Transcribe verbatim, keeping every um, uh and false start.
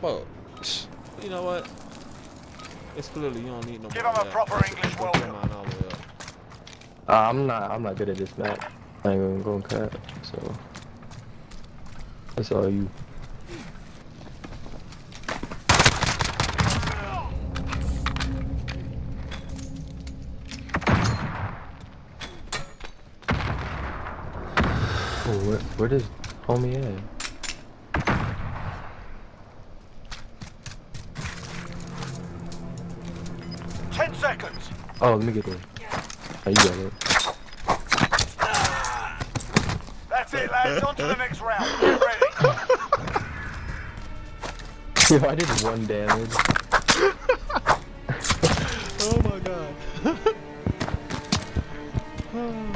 up. You know what? It's clearly you don't need no Give more him of a that. proper English welcome. Uh, I'm not. I'm not good at this map. I ain't gonna go cut. So that's all you. Oh, where, where does homie at? Ten seconds. Oh, let me get there. Oh, you got it. That's it, lads. On to the next round. Get ready. Yo, I did one damage. Oh my god.